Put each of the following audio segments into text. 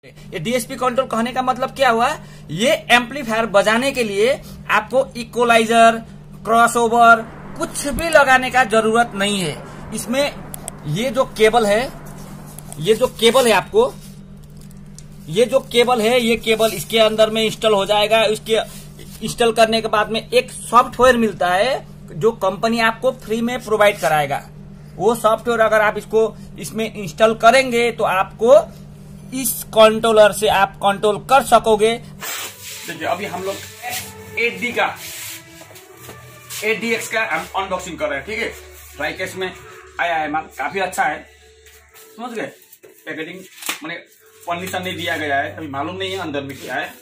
ये DSP control कहने का मतलब क्या हुआ, ये एम्पलीफायर बजाने के लिए आपको इक्वलाइजर, क्रॉसओवर कुछ भी लगाने का जरूरत नहीं है। इसमें ये जो केबल है आपको, ये जो केबल है, ये केबल इसके अंदर में इंस्टॉल हो जाएगा। इसके इंस्टॉल करने के बाद में एक सॉफ्टवेयर मिलता है जो कंपनी आपको फ्री में प्रोवाइड कराएगा। वो सॉफ्टवेयर अगर आप इसमें इंस्टॉल करेंगे तो आपको इस कंट्रोलर से आप कंट्रोल कर सकोगे। देखिए अभी हम लोग 8DX का अनबॉक्सिंग कर रहे हैं, ठीक है। ट्राई केस में आया है माल, काफी अच्छा है, समझ गए। पैकेजिंग मैंने कंडीशन नहीं दिया गया है, अभी मालूम नहीं है अंदर में क्या है।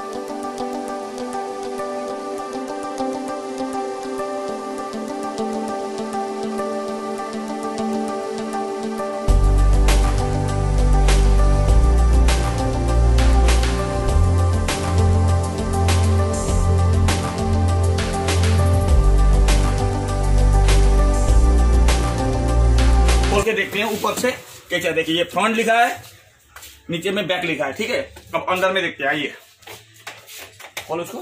के देखते हैं ऊपर से कैसा। देखिए ये फ्रंट लिखा है, नीचे में बैक लिखा है, ठीक है। अब अंदर में देखते हैं, आइए खोलो उसको।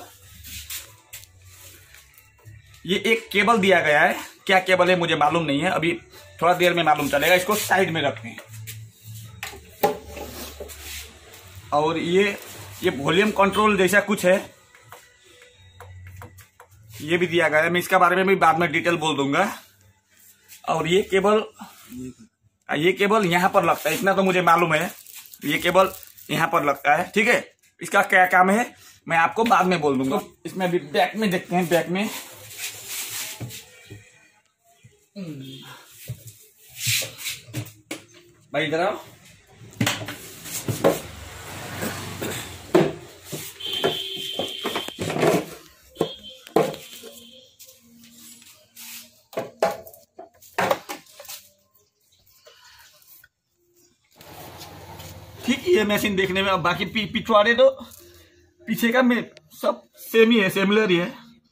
ये एक केबल दिया गया है, क्या केबल है मुझे मालूम नहीं है, अभी थोड़ा देर में मालूम चलेगा। इसको साइड में रखते हैं। और ये वॉल्यूम कंट्रोल जैसा कुछ है, ये भी दिया गया है। मैं इसका बारे में भी बाद में डिटेल बोल दूंगा। और ये केबल यहां पर लगता है, इतना तो मुझे मालूम है। ये केबल यहां पर लगता है, ठीक है। इसका क्या काम है मैं आपको बाद में बोल दूंगा। तो इसमें अभी बैक में देखते हैं। बैक में भाई इधर आओ। ठीक ये मशीन देखने में, अब बाकी पिछवाड़े तो पीछे का में सब सेम ही है, सिमिलर ही है।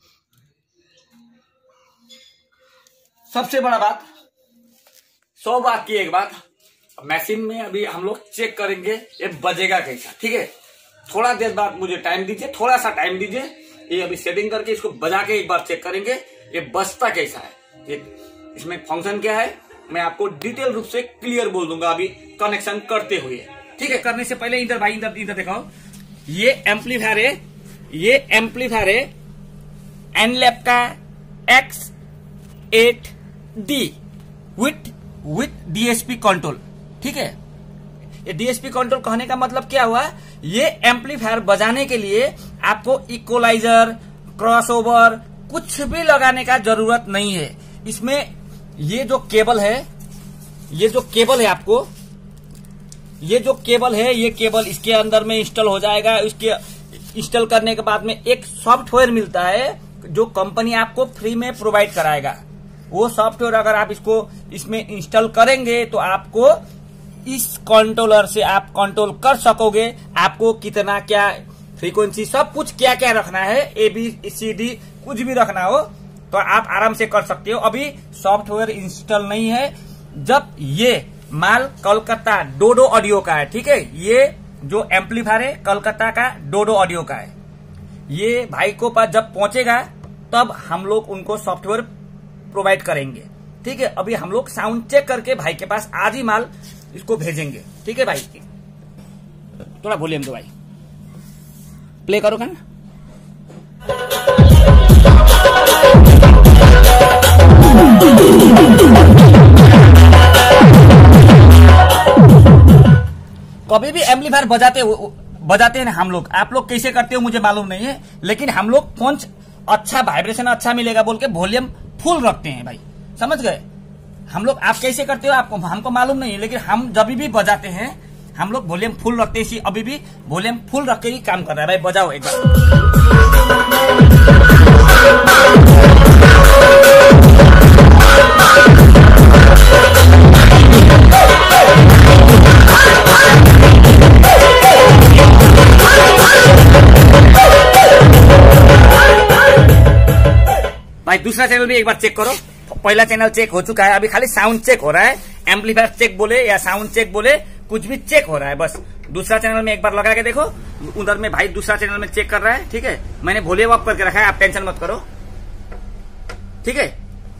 सबसे बड़ा बात, 100 बात की एक बात, मशीन में अभी हम लोग चेक करेंगे ये बजेगा कैसा, ठीक है। थोड़ा देर बाद मुझे टाइम दीजिए, थोड़ा सा टाइम दीजिए। ये अभी सेटिंग करके इसको बजा के एक बार चेक करेंगे ये बजता कैसा है, इसमें फंक्शन क्या है मैं आपको डिटेल रूप से क्लियर बोल दूंगा अभी कनेक्शन करते हुए, ठीक है। करने से पहले इधर भाई, इधर दिखाओ। ये एम्पलीफायर है एनलैब का X8D विथ डीएसपी कंट्रोल, ठीक है। ये डीएसपी कंट्रोल कहने का मतलब क्या हुआ, ये एम्पलीफायर बजाने के लिए आपको इक्वलाइजर, क्रॉसओवर कुछ भी लगाने का जरूरत नहीं है। इसमें ये जो केबल है आपको, ये जो केबल है, ये केबल इसके अंदर में इंस्टॉल हो जाएगा। इसके इंस्टॉल करने के बाद में एक सॉफ्टवेयर मिलता है जो कंपनी आपको फ्री में प्रोवाइड कराएगा। वो सॉफ्टवेयर अगर आप इसमें इंस्टॉल करेंगे तो आपको इस कंट्रोलर से आप कंट्रोल कर सकोगे। आपको कितना क्या फ्रीक्वेंसी, सब कुछ क्या क्या रखना है, ABCD कुछ भी रखना हो तो आप आराम से कर सकते हो। अभी सॉफ्टवेयर इंस्टॉल नहीं है। जब ये माल कोलकाता डोडो ऑडियो का है, ठीक है। ये जो एम्पलीफायर है कोलकाता का डोडो ऑडियो का है। ये भाई को पास जब पहुंचेगा तब हम लोग उनको सॉफ्टवेयर प्रोवाइड करेंगे, ठीक है। अभी हम लोग साउंड चेक करके भाई के पास आज ही माल इसको भेजेंगे, ठीक है। भाई थोड़ा वॉल्यूम दो भाई, प्ले करो ना। कभी भी एम्पलीफायर बजाते हैं हम लोग, आप लोग कैसे करते हो मुझे मालूम नहीं है, लेकिन हम लोग पंच अच्छा, वाइब्रेशन अच्छा मिलेगा बोल के वॉल्यूम फुल रखते हैं भाई, समझ गए। हम लोग, आप कैसे करते हो आपको हमको मालूम नहीं है, लेकिन हम जब भी बजाते हैं हम लोग वॉल्यूम फुल रखते हैं। अभी भी वॉल्यूम फुल रख के ही काम कर रहा है भाई। बजाओ एक बार। भाई दूसरा चैनल भी एक बार चेक करो। पहला चैनल चेक हो चुका है, अभी खाली साउंड चेक हो रहा है। एम्पलीफायर चेक बोले या साउंड चेक बोले कुछ भी चेक हो रहा है। बस दूसरा चैनल में एक बार लगा के देखो, उधर में भाई दूसरा चैनल में चेक कर रहा है, ठीक है। मैंने वॉल्यूम अप करके रखा है, आप टेंशन मत करो, ठीक है।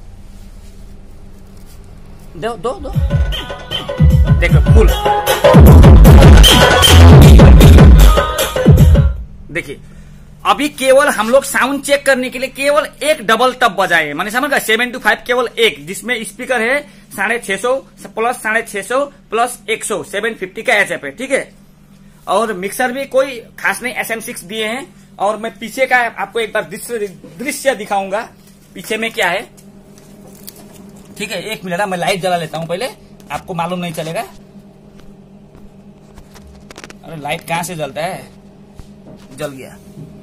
दो दो दो देखो फुल, देखिए अभी केवल हम लोग साउंड चेक करने के लिए केवल एक डबल टब बजाए, मैंने समझ गया 7 to 5 केवल एक, जिसमें स्पीकर है 650 प्लस 650 प्लस 100 750 का एचएफ है, ठीक है। और मिक्सर भी कोई खास नहीं, SM6 दिए हैं। और मैं पीछे का आपको एक बार दृश्य दिखाऊंगा, पीछे में क्या है, ठीक है। एक मिनट मैं लाइट जला लेता हूं पहले, आपको मालूम नहीं चलेगा। अरे लाइट कहां से जलता है, जल गया,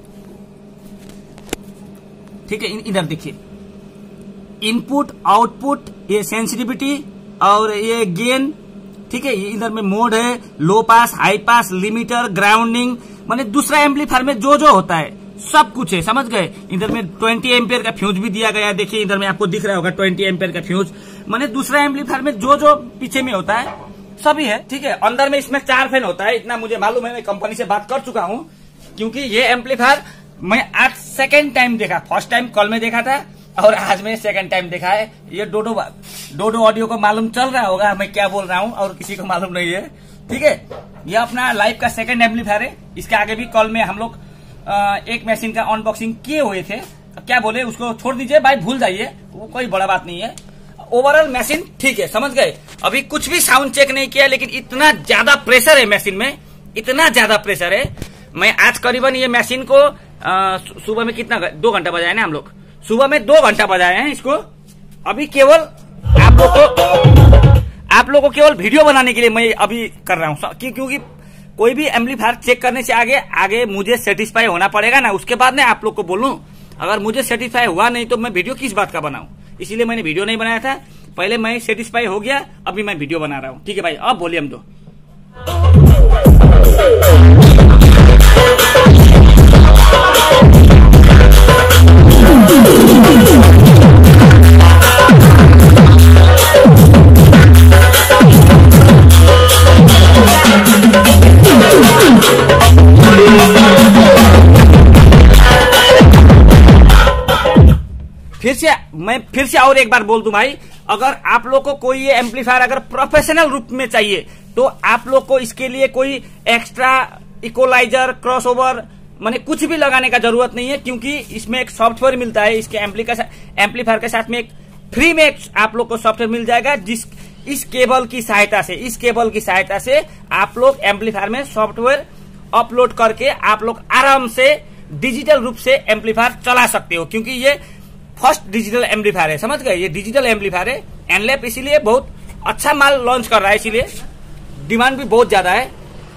ठीक है। इधर देखिए इनपुट आउटपुट, ये सेंसिटिविटी और ये गेन, ठीक है। इधर में मोड है, low pass, high pass, limiter, grounding, माने दूसरा एम्पलीफायर में जो जो होता है सब कुछ है, समझ गए। इधर में 20 एम्पियर का फ्यूज भी दिया गया है, देखिए इधर में आपको दिख रहा होगा 20 एम्पियर का फ्यूज, माने दूसरा एम्पलीफायर में जो जो पीछे में होता है सभी है, ठीक है। अंदर में इसमें 4 फैन होता है, इतना मुझे मालूम है, मैं कंपनी से बात कर चुका हूं, क्योंकि ये एम्पलीफायर मैं आज सेकेंड टाइम देखा, फर्स्ट टाइम कल में देखा था और आज मैं सेकंड टाइम देखा है। ये डोडो ऑडियो को मालूम चल रहा होगा मैं क्या बोल रहा हूँ, और किसी को मालूम नहीं है, ठीक है। ये अपना लाइव का सेकंड एम्पलीफायर है। इसके आगे भी कल में हम लोग एक मशीन का अनबॉक्सिंग किए हुए थे, अब क्या बोले उसको छोड़ दीजिए भाई, भूल जाइए, वो कोई बड़ा बात नहीं है। ओवरऑल मशीन ठीक है, समझ गए। अभी कुछ भी साउंड चेक नहीं किया, लेकिन इतना ज्यादा प्रेशर है मशीन में, इतना ज्यादा प्रेशर है। मैं आज करीबन ये मशीन को सुबह में कितना 2 घंटा बजाए ना हम लोग, सुबह में 2 घंटा बजाए हैं इसको। अभी केवल आप लोग को केवल वीडियो बनाने के लिए मैं अभी कर रहा हूँ, क्योंकि कोई भी एम्पलीफायर चेक करने से आगे मुझे सेटिस्फाई होना पड़ेगा ना, उसके बाद मैं आप लोग को बोलूं। अगर मुझे सेटिस्फाई हुआ नहीं तो मैं वीडियो किस बात का बनाऊं, इसीलिए मैंने वीडियो नहीं बनाया था। पहले मैं सेटिस्फाई हो गया, अभी मैं वीडियो बना रहा हूँ, ठीक है भाई। अब वॉल्यूम दो। फिर से और एक बार बोल दूं भाई, अगर आप लोग को कोई ये एम्पलीफायर अगर प्रोफेशनल रूप में चाहिए तो आप लोग को इसके लिए कोई एक्स्ट्रा इक्वलाइजर, क्रॉसओवर, माने कुछ भी लगाने का जरूरत नहीं है, क्योंकि इसमें एक सॉफ्टवेयर मिलता है। इसके एम्पलीफायर के साथ में एक फ्री में आप लोग को सॉफ्टवेयर मिल जाएगा, इस केबल की सहायता से आप लोग एम्पलीफायर में सॉफ्टवेयर अपलोड करके आप लोग आराम से डिजिटल रूप से एम्पलीफायर चला सकते हो, क्योंकि ये फर्स्ट डिजिटल एम्पलीफायर है, समझ गए। ये डिजिटल एम्पलीफायर है, एनलैप इसीलिए बहुत अच्छा माल लॉन्च कर रहा है, इसीलिए डिमांड भी बहुत ज्यादा है।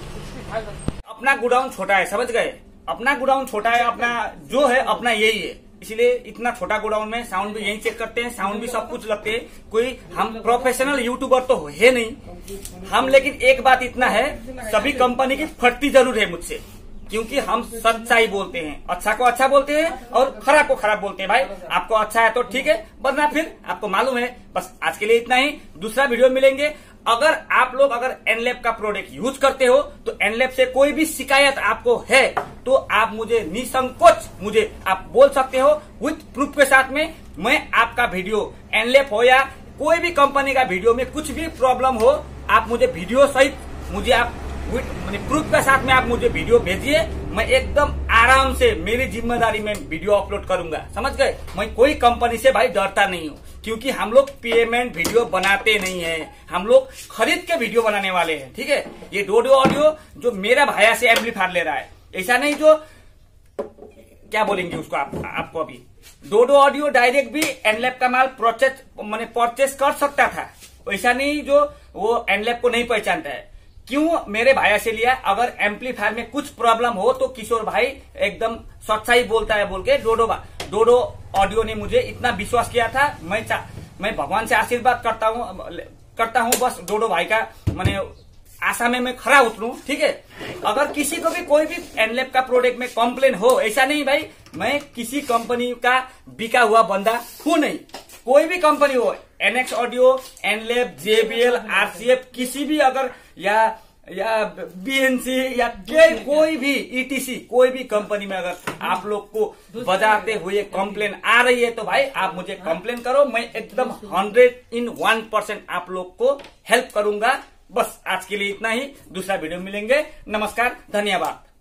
अपना गोडाउन छोटा है, समझ गए। अपना गोडाउन छोटा है, अपना जो है अपना यही है, इसलिए इतना छोटा गोडाउन में साउंड भी यही चेक करते हैं, साउंड भी सब कुछ लगते हैं। कोई हम प्रोफेशनल यूट्यूबर तो है नहीं हम, लेकिन एक बात इतना है, सभी कंपनी की फटती जरूर है मुझसे, क्योंकि हम सच्चाई बोलते हैं, अच्छा को अच्छा बोलते हैं और खराब को खराब बोलते हैं। भाई आपको अच्छा है तो ठीक है, वरना फिर आपको मालूम है। बस आज के लिए इतना ही, दूसरा वीडियो मिलेंगे। अगर आप लोग एनलैप का प्रोडक्ट यूज करते हो तो एनलैप से कोई भी शिकायत आपको है तो आप मुझे निसंकोच आप बोल सकते हो, विथ प्रूफ के साथ में। मैं आपका वीडियो एनलैप हो या कोई भी कंपनी का वीडियो में कुछ भी प्रॉब्लम हो, आप मुझे वीडियो सहित मुझे आप प्रूफ के साथ में आप मुझे वीडियो भेजिए, मैं एकदम आराम से मेरी जिम्मेदारी में वीडियो अपलोड करूंगा, समझ गए। मैं कोई कंपनी से भाई डरता नहीं हूँ, क्योंकि हम लोग पेमेंट वीडियो बनाते नहीं है, हम लोग खरीद के वीडियो बनाने वाले हैं, ठीक है। ये डोडो ऑडियो जो मेरा भाया से एम्पलीफायर ले रहा है, ऐसा नहीं जो क्या बोलेंगे उसको आपको अभी डोडो ऑडियो डायरेक्ट भी एनलैप का माल परचेस कर सकता था, ऐसा नहीं जो वो एनलैप को नहीं पहचानता है। क्यों मेरे भाया से लिया? अगर एम्पलीफायर में कुछ प्रॉब्लम हो तो किशोर भाई एकदम सच्चाई बोलता है बोल के डोडो ऑडियो ने मुझे इतना विश्वास किया था। मैं भगवान से आशीर्वाद करता हूँ बस डोडो भाई का मैंने आशा में मैं खरा उतरूं, ठीक है। अगर किसी को भी कोई भी एनलैप का प्रोडक्ट में कंप्लेन हो, ऐसा नहीं भाई मैं किसी कंपनी का बिका हुआ बंदा हूं नहीं, कोई भी कंपनी हो NX ऑडियो, एनलेब, JBL, RCF, किसी भी अगर या BNC या कोई भी ETC, कोई भी कंपनी में अगर आप लोग को बजाते हुए कंप्लेन आ रही है तो भाई आप मुझे कंप्लेन करो, मैं एकदम 101% आप लोग को हेल्प करूंगा। बस आज के लिए इतना ही, दूसरा वीडियो मिलेंगे। नमस्कार, धन्यवाद।